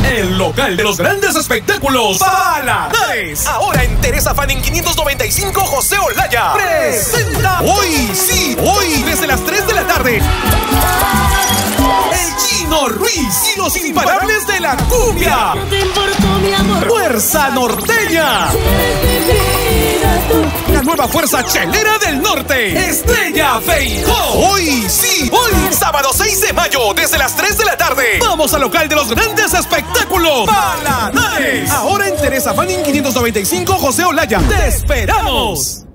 El local de los grandes espectáculos, Paladares. Ahora en Teresa Fanning 595 José Olaya. Presenta hoy, sí, hoy, desde las 3 de la tarde. El Chino Ruiz y los imparables de la cumbia. No te importó, mi amor. Fuerza Norteña. La nueva fuerza chelera del norte, Estrella Feijó. Hoy, sí, hoy, sábado 6 de mayo, desde las 3 de la tarde. Vamos al local de los grandes espectáculos, Paladares. Ahora en Teresa Fanning 595 José Olaya. ¡Te esperamos!